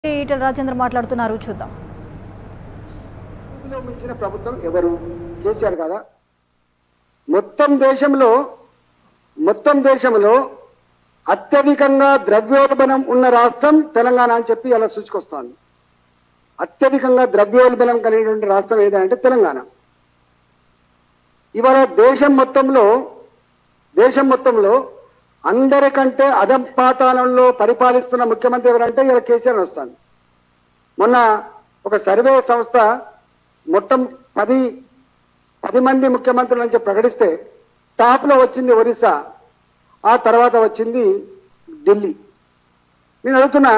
ఈటెల రాజేంద్ర మాట్లాడుతున్నారు చూద్దాం. మించిన ప్రభుత్వం ఎవరు? కేసీఆర్ కదా. మొత్తం దేశంలో అత్యధికంగా ద్రవ్యోల్బణం ఉన్న రాష్ట్రం తెలంగాణ అని చెప్పి అలా సూచికొస్తాను. అత్యధికంగా ద్రవ్యోల్బణం కలిగినటువంటి రాష్ట్రం ఏదంటే తెలంగాణ. ఇవాళ దేశం మొత్తంలో అందరికంటే అధపాతాళంలో పరిపాలిస్తున్న ముఖ్యమంత్రి ఎవరంటే ఇలా కేసీఆర్ వస్తాను. మొన్న ఒక సర్వే సంస్థ మొత్తం 10 మంది ముఖ్యమంత్రులు అని చెప్పి ప్రకటిస్తే టాప్లో వచ్చింది ఒరిస్సా, ఆ తర్వాత వచ్చింది ఢిల్లీ. నేను అడుగుతున్నా,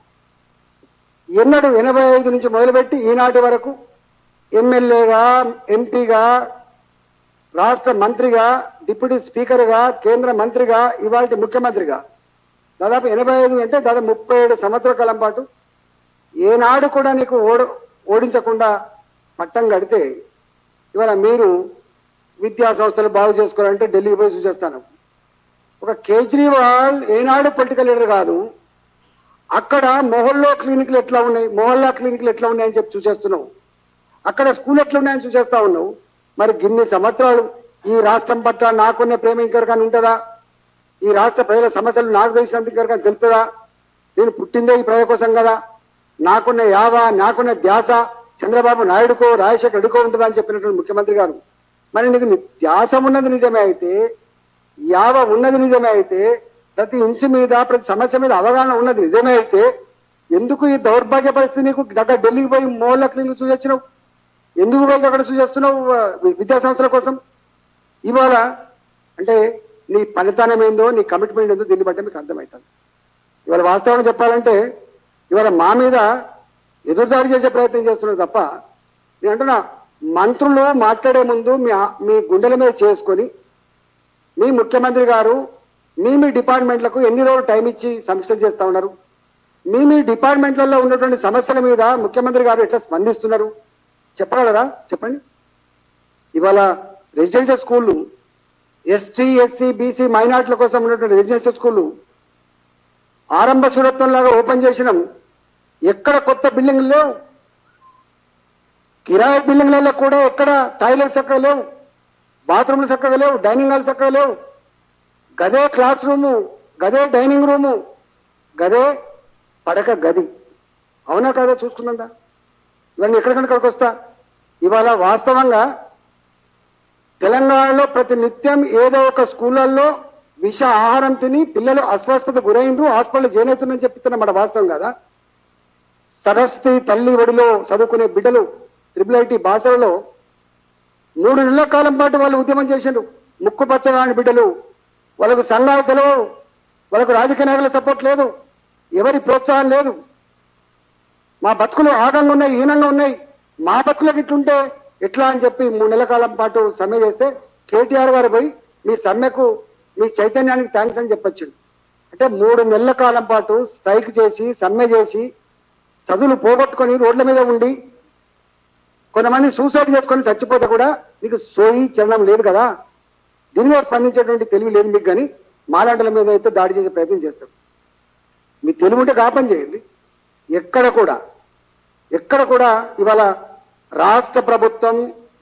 ఎన్నడూ 85 నుంచి మొదలుపెట్టి ఈనాటి వరకు ఎమ్మెల్యేగా, ఎంపీగా, రాష్ట్ర మంత్రిగా, డిప్యూటీ స్పీకర్గా, కేంద్ర మంత్రిగా, ఇవాళ ముఖ్యమంత్రిగా దాదాపు 85 అంటే దాదాపు 37 సంవత్సరాల కాలం పాటు ఏనాడు కూడా నీకు ఓడించకుండా పట్టం కడితే ఇవాళ మీరు విద్యా సంస్థలు బాగు చేసుకోవాలంటే ఢిల్లీ పోయి చూసేస్తాను. ఒక కేజ్రీవాల్ ఏనాడు పొలిటికల్ లీడర్ కాదు. అక్కడ మొహల్లా క్లినిక్లు ఎట్లా ఉన్నాయని చెప్పి చూసేస్తున్నావు. అక్కడ స్కూల్ ఎట్లా ఉన్నాయని చూసేస్తా ఉన్నావు. మరి గిన్ని సంవత్సరాలు ఈ రాష్ట్రం పట్ల నాకున్న ప్రేమ ఇంకెవరికైనా ఉంటుందా? ఈ రాష్ట్ర ప్రజల సమస్యలు నాకు తెలిసినంత ఇంకెవరికైనా తెలుస్తుందా? నేను పుట్టిందే ఈ ప్రజల కోసం కదా. నాకున్న నాకున్న ధ్యాస చంద్రబాబు నాయుడుకో, రాజశేఖర్ రెడ్డికో ఉంటుందా అని చెప్పినటువంటి ముఖ్యమంత్రి గారు, మరి నీకు ధ్యాస ఉన్నది నిజమే అయితే, ఉన్నది నిజమే అయితే, ప్రతి ఇంచు మీద, ప్రతి సమస్య మీద అవగాహన ఉన్నది నిజమే అయితే, ఎందుకు ఈ దౌర్భాగ్య పరిస్థితి? నీకు దగ్గర ఢిల్లీకి పోయి మొహల్లా క్లినిక్ చూసొచ్చినావు, ఎందుకు పోయి అక్కడ చూసేస్తున్నావు విద్యా సంస్థల కోసం? ఇవాళ అంటే నీ పనితనం ఏందో, నీ కమిట్మెంట్ ఏందో దీన్ని బట్టి మీకు అర్థమవుతుంది. ఇవాళ వాస్తవంగా చెప్పాలంటే ఇవాళ మా మీద ఎదురుదాడి చేసే ప్రయత్నం చేస్తున్నారు తప్ప, నేను అంటున్నా, మంత్రులు మాట్లాడే ముందు మీ గుండెల మీద చేసుకొని మీ ముఖ్యమంత్రి గారు మీ డిపార్ట్మెంట్లకు ఎన్ని రోజులు టైం ఇచ్చి సమీక్షలు చేస్తూ ఉన్నారు, మీ డిపార్ట్మెంట్లలో ఉన్నటువంటి సమస్యల మీద ముఖ్యమంత్రి గారు ఎట్లా స్పందిస్తున్నారు చెప్పగలరా? చెప్పండి. ఇవాళ రెసిడెన్షియల్ స్కూళ్ళు, ఎస్టీ, ఎస్సీ, బీసీ మైనార్టీల కోసం ఉన్నటువంటి రెసిడెన్షియల్ స్కూళ్ళు ఆరంభ సూరత్వం లాగా ఓపెన్ చేసినాం. ఎక్కడ కొత్త బిల్డింగ్లు లేవు, కిరాయి బిల్డింగ్లలో కూడా ఎక్కడ టాయిలెట్స్ చక్కగా లేవు, బాత్రూమ్లు చక్కగా లేవు, డైనింగ్ హాల్ చక్కగా లేవు. గదే క్లాస్ రూము, గదే డైనింగ్ రూము, గదే పడక గది. అవునా కాదా? చూసుకుందా? ఇవన్నీ ఎక్కడికక్కడికి వస్తా. ఇవాళ వాస్తవంగా తెలంగాణలో ప్రతి నిత్యం ఏదో ఒక స్కూళ్ళల్లో విష ఆహారం తిని పిల్లలు అస్వస్థత గురైండ్రు, హాస్పిటల్ జాయిన్ అవుతుందని చెప్తున్నమాట. వాస్తవం కదా? సరస్వతి తల్లి ఒడిలో చదువుకునే బిడ్డలు IIIT భాషలలో 3 నెలల కాలం పాటు వాళ్ళు ఉద్యమం చేసిండ్రు. ముక్కు పచ్చగాని బిడ్డలు, వాళ్ళకు సంఘాలు తెలవవు, వాళ్ళకు రాజకీయ నాయకుల సపోర్ట్ లేదు, ఎవరి ప్రోత్సాహం లేదు. మా బతుకులు ఆగంగా ఉన్నాయి, హీనంగా ఉన్నాయి, మా బతుకులకు ఇట్లుంటే ఎట్లా అని చెప్పి 3 నెలల కాలం పాటు సమ్మె చేస్తే కేటీఆర్ గారు పోయి మీ సమ్మెకు, మీ చైతన్యానికి థ్యాంక్స్ అని చెప్పొచ్చు. అంటే 3 నెలల కాలం పాటు స్ట్రైక్ చేసి, సమ్మె చేసి, చదువులు పోగొట్టుకొని రోడ్ల మీద ఉండి కొంతమంది సూసైడ్ చేసుకొని చచ్చిపోతే కూడా నీకు సోయి చలనం లేదు కదా. దీని మీద స్పందించేటువంటి తెలివి లేదు మీకు. కానీ మాలాంటల మీద అయితే దాడి చేసే ప్రయత్నం చేస్తాం. మీ తెలివి ఉంటే కాపని చేయండి. ఎక్కడ కూడా ఇవాళ రాష్ట్ర ప్రభుత్వం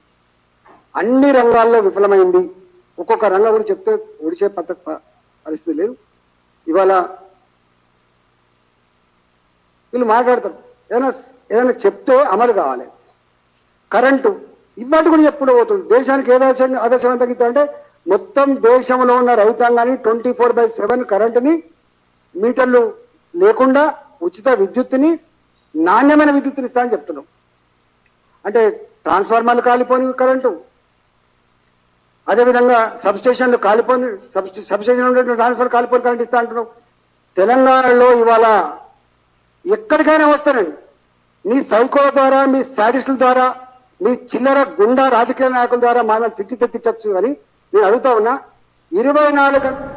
అన్ని రంగాల్లో విఫలమైంది. ఒక్కొక్క రంగం గురించి చెప్తే ఒడిసే పరిస్థితి లేదు. ఇవాళ వీళ్ళు మాట్లాడతారు, ఏదైనా చెప్తే అమలు కావాలి. కరెంటు ఇవాటి కూడా చెప్పుడు పోతుంది. దేశానికి ఏదో ఆదర్శం తగ్గుతుందంటే మొత్తం దేశంలో ఉన్న రైతాంగాన్ని 24/7 కరెంటుని, మీటర్లు లేకుండా ఉచిత విద్యుత్తుని, నాణ్యమైన విద్యుత్తుని ఇస్తా అని చెప్తున్నాం. అంటే ట్రాన్స్ఫార్మర్లు కాలిపోని కరెంటు, అదేవిధంగా సబ్స్టేషన్లు కాలిపోని, సబ్స్టేషన్ ఉండేటువంటి ట్రాన్స్ఫర్ కాలిపోని కరెంట్ ఇస్తా అంటున్నాం. తెలంగాణలో ఇవాళ ఎక్కడికైనా వస్తానండి, మీ సైకోల ద్వారా, మీ సాడిస్టుల ద్వారా, మీ చిల్లర గుండా రాజకీయ నాయకుల ద్వారా మన తిట్టచ్చు అని నేను అడుగుతా ఉన్నా. 24 గంటలు